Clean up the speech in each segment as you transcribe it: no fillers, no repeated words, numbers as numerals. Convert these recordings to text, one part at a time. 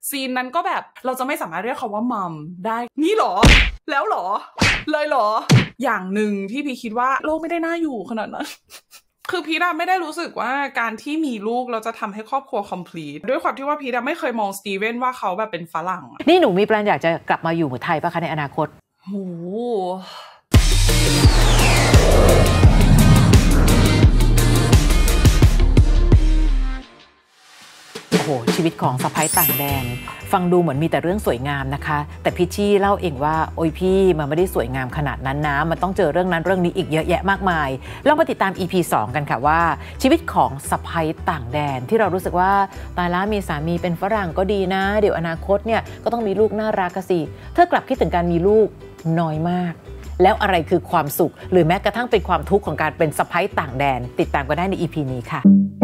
ซีนนั้นก็แบบเราจะไม่สามารถเรียกเขาว่ามัมได้นี่หรอแล้วหรอเลยหรออย่างหนึ่งที่พี่คิดว่าโลกไม่ได้น่าอยู่ขนาดนั้นคือพีทไม่ได้รู้สึกว่าการที่มีลูกเราจะทำให้ครอบครัว complete ด้วยความที่ว่าพีทไม่เคยมองสตีเวนว่าเขาแบบเป็นฝรั่งนี่หนูมีแปลนอยากจะกลับมาอยู่ไทยป่ะคะในอนาคตโหชีวิตของสะใภ้ต่างแดนฟังดูเหมือนมีแต่เรื่องสวยงามนะคะแต่พิชชี่เล่าเองว่าโอ้ยพี่มันไม่ได้สวยงามขนาดนั้นนะมันต้องเจอเรื่องนั้นเรื่องนี้อีกเยอะแยะมากมายลองมาติดตาม EP 2 กันค่ะว่าชีวิตของสะใภ้ต่างแดนที่เรารู้สึกว่าตายละมีสามีเป็นฝรั่งก็ดีนะเดี๋ยวอนาคตเนี่ยก็ต้องมีลูกน่ารักกันสิเธอกลับคิดถึงการมีลูกน้อยมากแล้วอะไรคือความสุขหรือแม้กระทั่งเป็นความทุกข์ของการเป็นสะใภ้ต่างแดนติดตามกันได้ใน EP นี้ค่ะ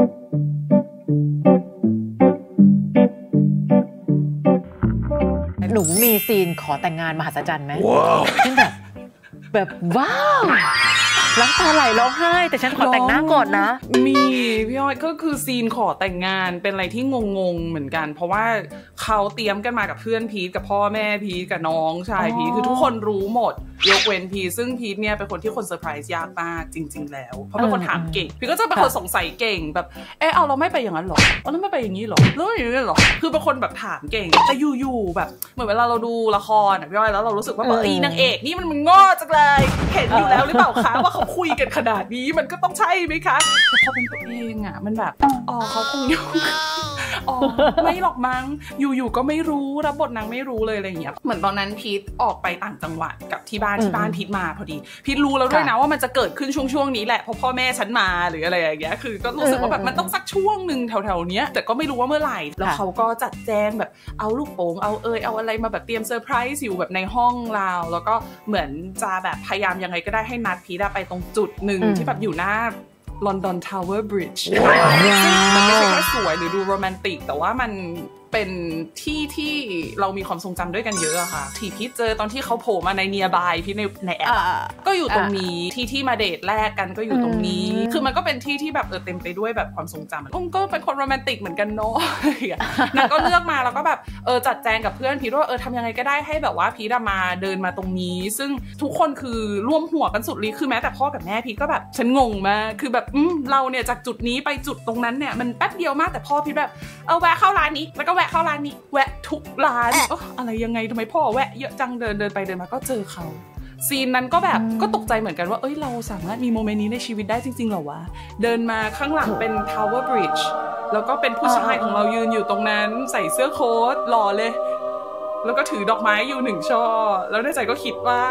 หนูมีซีนขอแต่งงานมหัศจรรย์ไหมซึ่งแบบว้าวน้ำตาไหลร้องไห้แต่ฉันขอแต่งหน้าก่อนนะมีพี่อ้อยก็คือซีนขอแต่งงานเป็นอะไรที่งงๆเหมือนกันเพราะว่าเขาเตรียมกันมากับเพื่อนพีทกับพ่อแม่พีทกับน้องชายพีทคือทุกคนรู้หมดยกเว้นพีทซึ่งพีทเนี่ยเป็นคนที่คนเซอร์ไพรส์ยากมากจริงๆแล้วเพราะเป็นคนถามเก่งพีทก็จะเป็นคนสงสัยเก่งแบบเอาเราไม่ไปอย่างนั้นหรอเราไม่ไปอย่างนี้หรอแล้วอย่างนี้หรอคือเป็นคนแบบถามเก่งแต่อยู่ๆแบบเหมือนเวลาเราดูละครพี่อ้อยแล้วเรารู้สึกว่านางเอกนี่มันง่อจังเลยเห็นอยู่แล้วหรือเปล่าคะว่าเขาคุยกันขนาดนี้มันก็ต้องใช่ไหมคะแต่พอเป็นตัวเองมันแบบเขาคงอยู่ไม่หรอกมั้งอยู่ๆก็ไม่รู้รับบทนางไม่รู้เลยอะไรอย่างเงี้ยเหมือนตอนนั้นพีทออกไปต่างจังหวัดกับที่บ้านพีทมาพอดีพีทรู้แล้วด้วยนะว่ามันจะเกิดขึ้นช่วงนี้แหละเพราะพ่อแม่ฉันมาหรืออะไรอย่างเงี้ยคือก็รู้สึกว่าแบบมันต้องสักช่วงนึงแถวๆเนี้ยแต่ก็ไม่รู้ว่าเมื่อไหร่แล้วเขาก็จัดแจงแบบเอาลูกโป่งเอาอะไรมาแบบเตรียมเซอร์ไพรส์อยู่แบบในห้องเราแล้วก็เหมือนจะแบบพยายามยังไงก็ได้ให้นัดพีทไปตรงจุดหนึ่งที่แบบอยู่หน้าLondon Tower Bridge มันไม่ใช่แค่สวยหรือดูโรแมนติกแต่ว่ามันเป็นที่เรามีความทรงจำด้วยกันเยอะอะค่ะที่พีทเจอตอนที่เขาโผล่มาใน nearby พีทในแอปก็อยู่ตรงนี้ที่มาเดทแรกกันก็อยู่ตรงนี้คือมันก็เป็นที่แบบเต็มไปด้วยแบบความทรงจำก็เป็นคนโรแมนติกเหมือนกันเนาะนางก็เลือกมาแล้วก็แบบจัดแจงกับเพื่อนพีทว่าทำยังไงก็ได้ให้แบบว่าพีทมาเดินมาตรงนี้ซึ่งทุกคนคือร่วมหัวกันสุดฤทธิ์คือแม้แต่พ่อกับแม่พีทก็แบบฉันงงมากคือแบบเราเนี่ยจากจุดนี้ไปจุดตรงนั้นเนี่ยมันแป๊บเดียวมากแต่พ่อพีทแบบแวะเข้าร้านนี้แล้วก็แวะเข้าร้านนี้แวะทุกร้านอะไรยังไงทำไมพ่อแวะเยอะจังเดินไปเดินมาก็เจอเขาซีนนั้นก็แบบก็ตกใจเหมือนกันว่าเราสามารถมีโมเมนต์นี้ในชีวิตได้จริงๆเหรอวะเดินมาข้างหลังเป็น Tower Bridge แล้วก็เป็นผู้ชายของเรายืนอยู่ตรงนั้นใส่เสื้อโค้ทหล่อเลยแล้วก็ถือดอกไม้อยู่1 ช่อแล้วในใจก็คิดว่า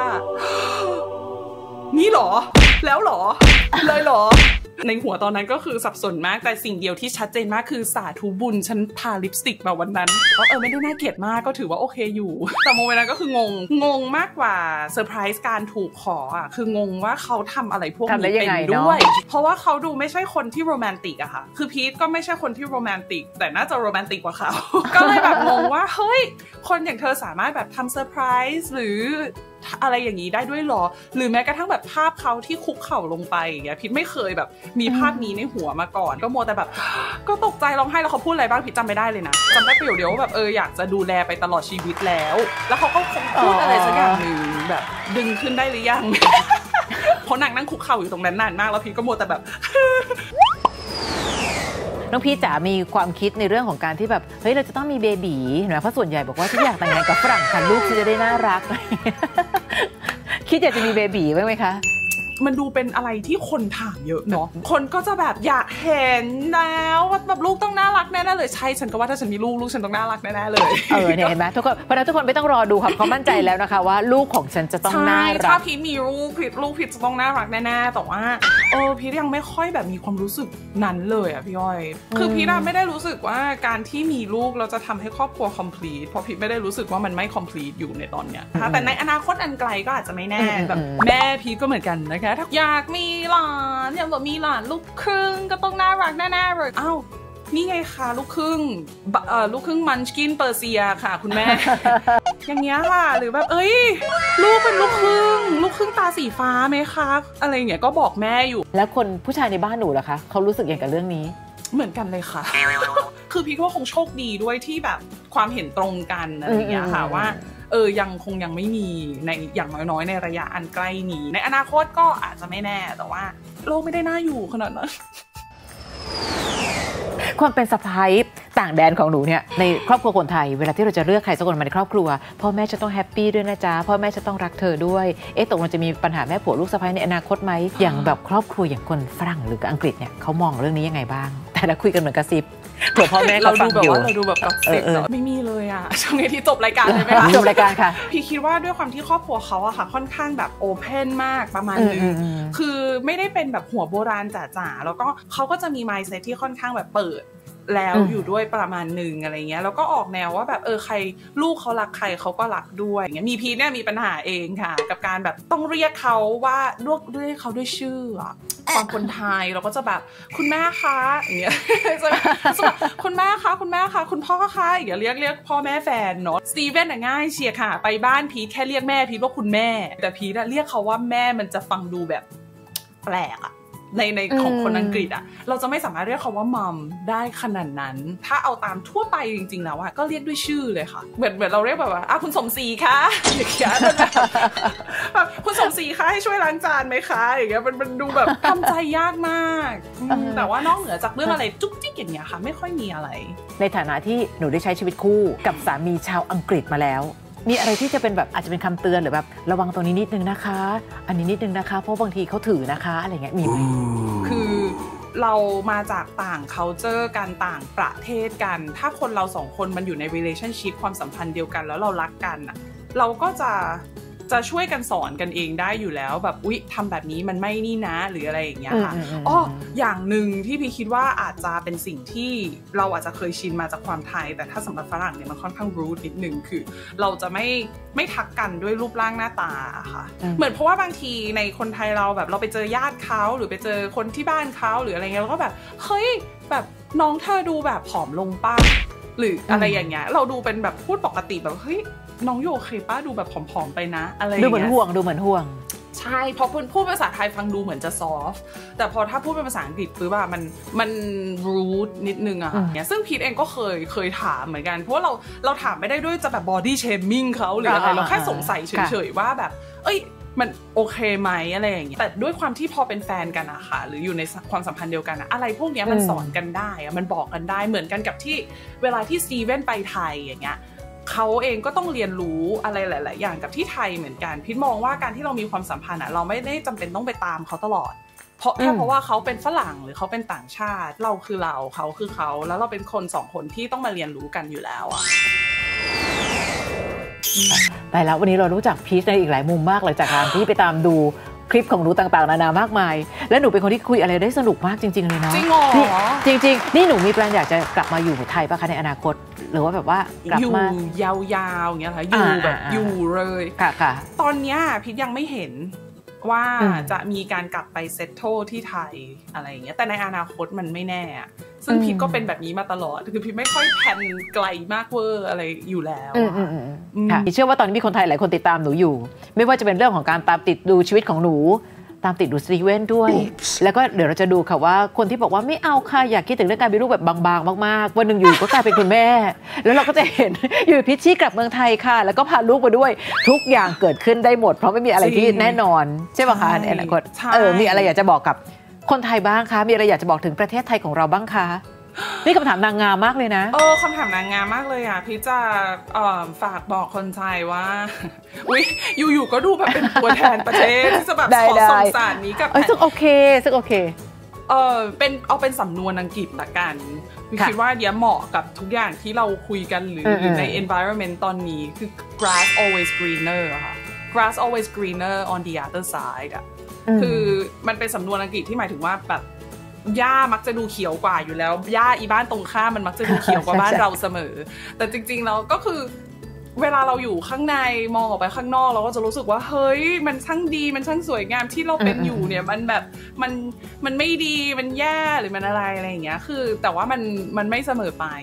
นี่หรอแล้วหรอเลยหรอในหัวตอนนั้นก็คือสับสนมากแต่สิ่งเดียวที่ชัดเจนมากคือสาธุบุญฉันทาลิปสติกมาวันนั้นเพราะไม่ได้น่าเกลียดมากก็ถือว่าโอเคอยู่แต่โมเมนต์นั้นก็คืองงมากกว่าเซอร์ไพรส์การถูกขอคืองงว่าเขาทำอะไรพวกนี้เป็นด้วยเพราะว่าเขาดูไม่ใช่คนที่โรแมนติกอะค่ะคือพีทก็ไม่ใช่คนที่โรแมนติกแต่น่าจะโรแมนติกกว่าเขาก็เลยแบบงงว่าเฮ้ยคนอย่างเธอสามารถแบบทำเซอร์ไพรส์หรืออะไรอย่างนี้ได้ด้วยหรอหรือแม้กระทั่งแบบภาพเขาที่คุกเข่าลงไปอย่างเงี้ยพีทไม่เคยแบบมีภาพนี้ในหัวมาก่อนก็มัวแต่แบบก็ตกใจร้องไห้แล้วเขาพูดอะไรบ้างพีทจำไม่ได้เลยนะจำได้ประโยคเดียวว่าแบบอยากจะดูแลไปตลอดชีวิตแล้วเขาก็คงพูดอะไรสักอย่างหนึ่งแบบดึงขึ้นได้หรือยังเพราะนางนั่งคุกเข่าอยู่ตรงนั้นนานมากแล้วพีทก็มัวแต่แบบน้องพีทจ๋ามีความคิดในเรื่องของการที่แบบเฮ้ยเราจะต้องมีเบบีเห็นไหมเพราะส่วนใหญ่บอกว่าที่อยากแต่งงานกับฝรั่งค่ะลูกจะได้น่ารักคิดอยากจะมีเบบีบ้างไหมคะมันดูเป็นอะไรที่คนถามเยอะเนาะคนก็จะแบบอยากเห็นแล้วว่าแบบลูกต้องน่ารักแน่ๆเลยใช่ฉันก็ว่าถ้าฉันมีลูกฉันต้องน่ารักแน่ๆเลยเนี่ยเห็นไหมทุกคนเพราะฉะนั้นทุกคนไม่ต้องรอดูครับเขามั่นใจแล้วนะคะว่าลูกของฉันจะต้องน่ารักถ้าพีทมีลูกพีทจะต้องน่ารักแน่ๆแต่ว่าพีทยังไม่ค่อยแบบมีความรู้สึกนั้นเลยอ่ะพี่อ้อยคือพีทไม่ได้รู้สึกว่าการที่มีลูกเราจะทำให้ครอบครัว complete เพราะพีทไม่ได้รู้สึกว่ามันไม่ complete อยู่ในตอนเนี้ยแต่ในอนาคตอันไกลก็อาจจะไม่แน่แบบแม่พีทก็เหมือนกันนะคะถ้าอยากมีหลานอยากแบบมีหลานลูกครึ่งก็ต้องน่ารักแน่ๆเลยนี่ไงคะลูกครึ่งมันชกินเปอร์เซียค่ะคุณแม่ อย่างเงี้ยค่ะหรือแบบลูกเป็นลูกครึ่งตาสีฟ้าไหมคะอะไรอย่างเงี้ยก็บอกแม่อยู่แล้วคนผู้ชายในบ้านหนูล่ะคะเขารู้สึกอย่างกับเรื่องนี้เหมือนกันเลยค่ะ คือพี่ก็คงโชคดีด้วยที่แบบความเห็นตรงกันอะไรอย่างเงี้ยค่ะว่ายังไม่มีในอย่างน้อยๆในระยะอันใกล้นี้ในอนาคตก็อาจจะไม่แน่แต่ว่าโลกไม่ได้น่าอยู่ขนาดนั้นความเป็นสะใภ้ต่างแดนของหนูเนี่ยในครอบครัวคนไทยเวลาที่เราจะเลือกใครสักคนมาในครอบครัวพ่อแม่จะต้องแฮปปี้ด้วยนะจ๊ะพ่อแม่จะต้องรักเธอด้วยตกลงจะมีปัญหาแม่ผัวลูกสะใภ้ในอนาคตไหมอย่างแบบครอบครัวอย่างคนฝรั่งหรืออังกฤษเนี่ยเขามองเรื่องนี้ยังไงบ้างแต่ละคุยกันเหมือนกระซิบเผื่อพ่อแม่เราฟังอยู่เราดูแบบกับเสร็จไม่มีเลยอ่ะช่วงนี้ที่จบรายการเลยไหมคะจบรายการค่ะพี่คิดว่าด้วยความที่ครอบครัวเขาอะค่ะค่อนข้างแบบโอเพนมากประมาณนึงคือไม่ได้เป็นแบบหัวโบราณจ๋าๆแล้วก็เขาก็จะมี mindset ที่ค่อนข้างแบบเปิดแล้วอยู่ด้วยประมาณนึงอะไรเงี้ยแล้วก็ออกแนวว่าแบบใครลูกเขารักใครเขาก็รักด้วยอย่างเงี้ยมีพีเนี่ยมีปัญหาเองค่ะกับการแบบต้องเรียกเขาว่าด้วยเขาด้วยชื่อความคนไทยเราก็จะแบบคุณแม่คะอย่างเงี้ยคุณแม่คะคุณแม่คะคุณพ่อคะอย่างเงี้ยเรียกพ่อแม่แฟนเนาะสตีเวนง่ายเชียร์ค่ะไปบ้านพีทแค่เรียกแม่พีทว่าคุณแม่แต่พีทเรียกเขาว่าแม่มันจะฟังดูแบบแปลกในของคนอังกฤษเราจะไม่สามารถเรียกเขาว่ามัมได้ขนาดนั้นถ้าเอาตามทั่วไปจริงๆแล้วก็เรียกด้วยชื่อเลยค่ะเหมือนเราเรียกแบบว่าคุณสมศรีคะอย่างเงี้ยแบบคุณสมศรีคะให้ช่วยล้างจานไหมคะอย่างเงี้ยมันดูแบบทำใจยากมากแต่ว่านอกเหนือจากเรื่องอะไรจุ๊กจิ๊กอย่างเงี้ยค่ะไม่ค่อยมีอะไรในฐานะที่หนูได้ใช้ชีวิตคู่กับสามีชาวอังกฤษมาแล้วมีอะไรที่จะเป็นแบบอาจจะเป็นคำเตือนหรือแบบระวังตรงนี้นิดนึงนะคะอันนี้นิดนึงนะคะเพราะบางทีเขาถือนะคะอะไรเงี้ยมีไหมคือเรามาจากต่าง culture กันต่างประเทศกันถ้าคนเราสองคนมันอยู่ใน relationship ความสัมพันธ์เดียวกันแล้วเรารักกันเราก็จะช่วยกันสอนกันเองได้อยู่แล้วแบบอุ๊ยทำแบบนี้มันไม่นี่นะหรืออะไรอย่างเงี้ยค่ะอย่างหนึ่งที่พี่คิดว่าอาจจะเป็นสิ่งที่เราอาจจะเคยชินมาจากความไทยแต่ถ้าสำหรับฝรั่งเนี่ยมันค่อนข้างรูทนิดนึงคือเราจะไม่ทักกันด้วยรูปร่างหน้าตาค่ะเหมือนเพราะว่าบางทีในคนไทยเราแบบเราไปเจอญาติเขาหรือไปเจอคนที่บ้านเขาหรืออะไรเงี้ยเราก็แบบเฮ้ยแบบน้องเธอดูแบบผอมลงป่ะหรืออะไรอย่างเงี้ยเราดูเป็นแบบพูดปกติแบบเฮ้ยน้องโยเคป้าดูแบบผอมๆไปนะอะไรอย่างเงี้ยดูเหมือนห่วงใช่พอพูดภาษาไทยฟังดูเหมือนจะซอฟต์แต่พอถ้าพูดเป็นภาษาอังกฤษปุ๊บมันรูทนิดนึงเนี่ยซึ่งพีทเองก็เคยถามเหมือนกันเพราะว่าเราถามไม่ได้ด้วยจะแบบบอดี้เชมมิ่งเขาหรืออะไรเราแค่สงสัยเฉยๆว่าแบบมันโอเคไหมอะไรอย่างเงี้ยแต่ด้วยความที่พอเป็นแฟนกันอะค่ะหรืออยู่ในความสัมพันธ์เดียวกันอะไรพวกนี้มันสอนกันได้มันบอกกันได้เหมือนกันกับที่เวลาที่สตีเวนไปไทยอย่างเงี้ยเขาเองก็ต้องเรียนรู้อะไรหลายๆอย่างกับที่ไทยเหมือนกันพิทมองว่าการที่เรามีความสัมพันธ์เราไม่ได้จำเป็นต้องไปตามเขาตลอดเพราะว่าเขาเป็นฝรั่งหรือเขาเป็นต่างชาติเราคือเราเขาคือเขาแล้วเราเป็นคนสองคนที่ต้องมาเรียนรู้กันอยู่แล้วแต่แล้ววันนี้เรารู้จักพีชในอีกหลายมุมมากเลยจากการที่ไปตามดูคลิปของหนูต่างๆนานามากมายและหนูเป็นคนที่คุยอะไรได้สนุกมากจริงๆเลยนะจริงเหรอจริงๆนี่หนูมีแปลนอยากจะกลับมาอยู่ไทยป่ะคะในอนาคตหรือว่าแบบว่ากลับมาอยู่ยาวๆอย่างเงี้ยค่ะอยู่แบบอยู่เลยค่ะตอนนี้พิทยังไม่เห็นว่าจะมีการกลับไปเซตโตที่ไทยอะไรอย่างเงี้ยแต่ในอนาคตมันไม่แน่ซึ่งพิทก็เป็นแบบนี้มาตลอดคือพิทไม่ค่อยแพลนไกลมากเวอร์อะไรอยู่แล้วค่ะเชื่อว่าตอนนี้มีคนไทยหลายคนติดตามหนูอยู่ไม่ว่าจะเป็นเรื่องของการตามติดดูชีวิตของหนูตามติดดูสตีเวนด้วยแล้วก็เดี๋ยวเราจะดูค่ะว่าคนที่บอกว่าไม่เอาค่ะอยากคิดถึงเรื่องการมีลูกแบบบางๆมากๆวันหนึ่งอยู่ก็กลายเป็นคุณแม่แล้วเราก็จะเห็นอยู่พิชชี่กลับเมืองไทยค่ะแล้วก็พาลูกมาด้วยทุกอย่างเกิดขึ้นได้หมดเพราะไม่มีอะไรที่แน่นอนใช่ป่ะคะในอนาคตมีอะไรอยากจะบอกกับคนไทยบ้างคะมีอะไรอยากจะบอกถึงประเทศไทยของเราบ้างคะนี่คำถามนางงามมากเลยนะคำถามนางงามมากเลยพี่จะฝากบอกคนไทยว่าอยู่ๆก็ดูแบบเป็นตัวแทนประเทศที่จะแบบขอส่งสารนี้กับซึ่งโอเคเป็นสำนวนอังกฤษละกันคิดว่าเดี๋ยวเหมาะกับทุกอย่างที่เราคุยกันหรือใน environment ตอนนี้คือ grass always greener ค่ะ grass always greener on the other side คือมันเป็นสำนวนอังกฤษที่หมายถึงว่าแบบหญ้ามักจะดูเขียวกว่าอยู่แล้วหญ้าอีบ้านตรงข้ามมันมักจะดูเขียวกว่าบ้านเราเสมอแต่จริงๆแล้วก็คือเวลาเราอยู่ข้างในมองออกไปข้างนอกเราก็จะรู้สึกว่าเฮ้ยมันช่างดีมันช่างสวยงามที่เราเป็นอยู่เนี่ยมันแบบมันไม่ดีมันแย่หรือมันอะไรอย่างเงี้ยคือแต่ว่ามันไม่เสมอไป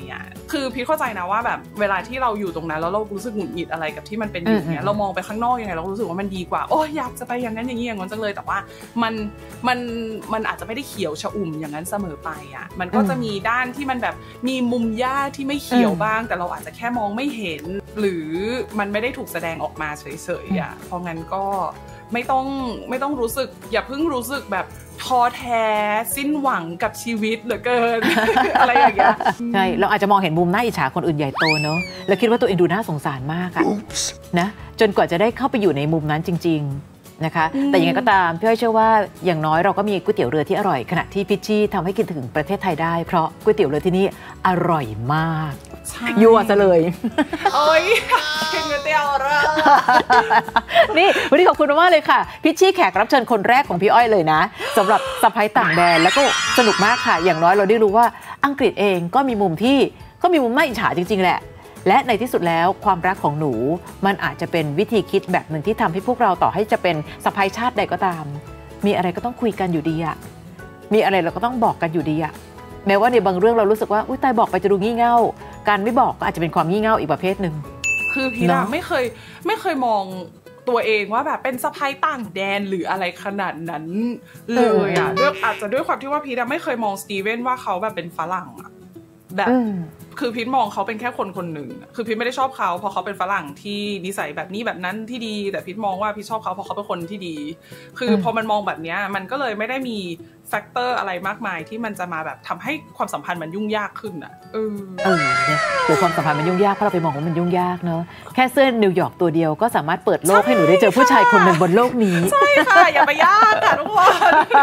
คือพี่เข้าใจนะว่าแบบเวลาที่เราอยู่ตรงนั้นแล้วเรารู้สึกหงุดหงิดอะไรกับที่มันเป็นอยู่เนี่ยเรามองไปข้างนอกยังไงเรารู้สึกว่ามันดีกว่าโอ้ยอยากจะไปอย่างนั้นอย่างนี้อย่างนั้นจังเลยแต่ว่ามันอาจจะไม่ได้เขียวชอุ่มอย่างนั้นเสมอไปอ่ะมันก็จะมีด้านที่มันแบบมีมุมหญ้าที่ไม่เขียวบ้างแต่เราอาจจะแค่มองไม่เห็นหรือมันไม่ได้ถูกแสดงออกมาเฉยๆอ่ะเพราะงั้นก็ไม่ต้องรู้สึกอย่าเพิ่งรู้สึกแบบท้อแท้สิ้นหวังกับชีวิตเหลือเกิน อะไรอย่างเงี้ยใช่เราอาจจะมองเห็นมุมน่าอิจฉาคนอื่นใหญ่โตเนอะแล้วคิดว่าตัวเองดูน่าสงสารมากอะนะจนกว่าจะได้เข้าไปอยู่ในมุมนั้นจริงๆนะคะแต่ยังไงก็ตามพี่อ้อยเชื่อว่าอย่างน้อยเราก็มีก๋วยเตี๋ยวเรือที่อร่อยขณะที่พิชชี่ทำให้กินถึงประเทศไทยได้เพราะก๋วยเตี๋ยวเรือที่นี่อร่อยมากยั่วซะเลยโอ้ยกินก๋วยเตี๋ยวเรือนี่วันนี้ขอบคุณมากเลยค่ะพิชชี่แขกรับเชิญคนแรกของพี่อ้อยเลยนะสำหรับสะใภ้ต่างแดนแล้วก็สนุกมากค่ะอย่างน้อยเราได้รู้ว่าอังกฤษเองก็มีมุมน่าอิจฉาจริงๆแหละและในที่สุดแล้วความรักของหนูมันอาจจะเป็นวิธีคิดแบบหนึ่งที่ทำให้พวกเราต่อให้จะเป็นสะใภ้ชาติใดก็ตามมีอะไรก็ต้องคุยกันอยู่ดีอะมีอะไรเราก็ต้องบอกกันอยู่ดีอะแม้ว่าในบางเรื่องเรารู้สึกว่าอุ้ยตายบอกไปจะดูงี่เง่าการไม่บอกก็อาจจะเป็นความงี่เง่าอีกประเภทหนึ่งคือพี่ไม่เคยมองตัวเองว่าแบบเป็นสะใภ้ต่างแดนหรืออะไรขนาดนั้นเลยอ่ะอาจจะด้วยความที่ว่าพี่ไม่เคยมองสตีเวนว่าเขาแบบเป็นฝรั่งอ่ะแบบคือพีทมองเขาเป็นแค่คนหนึ่งคือพีทไม่ได้ชอบเขาเพราะเขาเป็นฝรั่งที่นิสัยแบบนี้แบบนั้นที่ดีแต่พีทมองว่าพีทชอบเขาเพราะเขาเป็นคนที่ดีคือพอมันมองแบบนี้มันก็เลยไม่ได้มีแฟกเตอร์อะไรมากมายที่มันจะมาแบบทำให้ความสัมพันธ์มันยุ่งยากขึ้นอ่ะหรือความสัมพันธ์มันยุ่งยากเพราะเราไปมองว่ามันยุ่งยากเนอะแค่เสื้อนิวยอร์กตัวเดียวก็สามารถเปิดโลกให้หนูได้เจอผู้ชายคนหนึ่งบนโลกนี้ใช่ค่ะอย่าไปยากค่ะทุกคน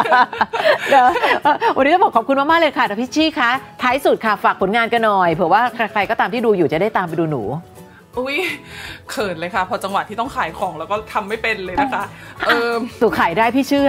วันนี้ต้องบอกขอบคุณมากๆเลยค่ะพี่ชี่คะท้ายสุดค่ะฝากผลงานกันหน่อยเผื่อว่าใครก็ตามที่ดูอยู่จะได้ตามไปดูหนูอุ้ยเขินเลยค่ะพอจังหวะที่ต้องขายของแล้วก็ทำไม่เป็นเลยนะคะตัวขายได้พี่เชื่อ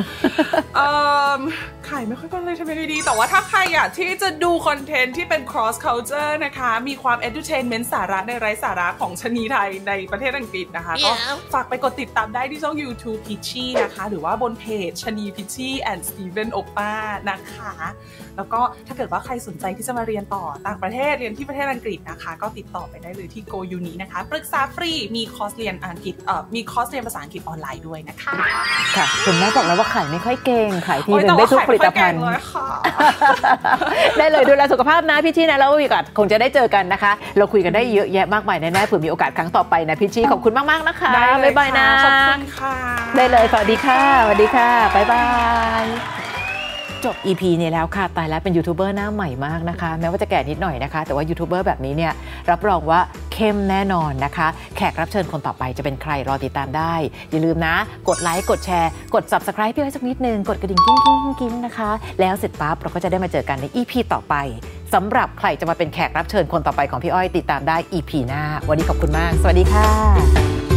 ขายไม่ค่อยเป็นเลยทำไมดีแต่ว่าถ้าใครอยากที่จะดูคอนเทนต์ที่เป็น cross culture นะคะมีความ entertainment สาระในไร้สาระของชนีไทยในประเทศอังกฤษนะคะก็ฝากไปกดติดตามได้ที่ช่อง YouTube Peachy นะคะหรือว่าบนเพจชนี Peachy and Steven Oppa นะคะแล้วก็ถ้าเกิดว่าใครสนใจที่จะมาเรียนต่อต่างประเทศเรียนที่ประเทศอังกฤษนะคะก็ติดต่อไปได้เลยที่ Go Uni นะคะปรึกษาฟรีมีคอร์สเรียนอังกฤษมีคอร์สเรียนภาษาอังกฤษออนไลน์ด้วยนะคะค่ะคุณแม่บอกแล้วว่าขายไม่ค่อยเก่งขายทีนึงได้ทุกผลิตภัณฑ์ได้เลยดูแลสุขภาพนะพี่ชี่นะแล้วมีโอกาสคงจะได้เจอกันนะคะเราคุยกันได้เยอะแยะมากมายแน่ๆเผื่อมีโอกาสครั้งต่อไปนะพี่ชี่ขอบคุณมากๆนะคะบ๊ายบายนะขอบคุณค่ะได้เลยสวัสดีค่ะสวัสดีค่ะบ๊ายบายจบ EP นี้แล้วค่ะตายแล้วเป็นยูทูบเบอร์หน้าใหม่มากนะคะแม้ว่าจะแก่นิดหน่อยนะคะแต่ว่ายูทูบเบอร์แบบนี้เนี่ยรับรองว่าเข้มแน่นอนนะคะแขกรับเชิญคนต่อไปจะเป็นใครรอติดตามได้อย่าลืมนะกดไลค์กดแชร์กด Subscribe พี่ไว้สักนิดนึงกดกระดิ่งกิ้งนะคะแล้วเสร็จปั๊บเราก็จะได้มาเจอกันใน EP ต่อไปสำหรับใครจะมาเป็นแขกรับเชิญคนต่อไปของพี่อ้อยติดตามได้ EP หน้าวันนี้ขอบคุณมากสวัสดีค่ะ